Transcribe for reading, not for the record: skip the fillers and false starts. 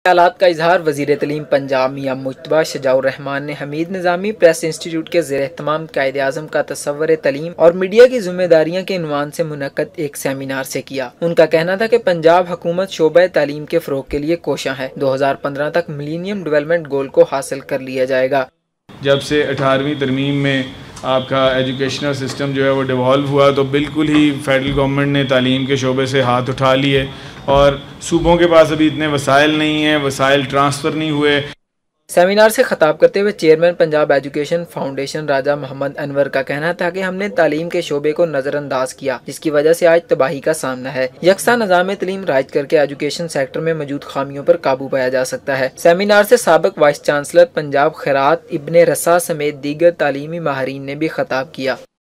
ख्यालात का इजहार वज़ीर तलीम पंजाब मियां मुज्तबा शुजा-उर-रहमान ने हमीद निज़ामी प्रेस इंस्टीट्यूट के ज़ेर-एहतमाम कायद-ए-आज़म का तसव्वुर तलीम और मीडिया की जिम्मेदारियां के उन्वान से मुनक्कद एक सेमिनार से किया। उनका कहना था कि पंजाब हुकूमत शोबे तालीम के फ़रोग के लिए कोशां है। 2015 तक मिलेनियम डेवलपमेंट गोल को हासिल कर लिया जाएगा। जब से 18वीं तरमीम में आपका एजुकेशनल सिस्टम जो है वो डिवॉल्व हुआ, तो बिल्कुल ही फेडरल गवर्नमेंट ने तालीम के शोबे से हाथ उठा लिए और सूबों के पास अभी इतने वसाइल नहीं हैं, वसाइल ट्रांसफ़र नहीं हुए। सेमिनार से खताब करते हुए chairman Punjab education foundation Raja Mohammad Anwar का कहना था कि हमने तालीम के शोबे को नजरअंदाज किया, जिसकी वजह से आज तबाही का सामना है। यकसा निज़ाम तलीम राइज करके एजुकेशन सेक्टर में मौजूद खामियों पर काबू पाया जा सकता है। सेमिनार से साबिक वाइस चांसलर पंजाब खैरात इब्ने रसा समेत दीगर तालीमी माहरीन ने भी खताब किया।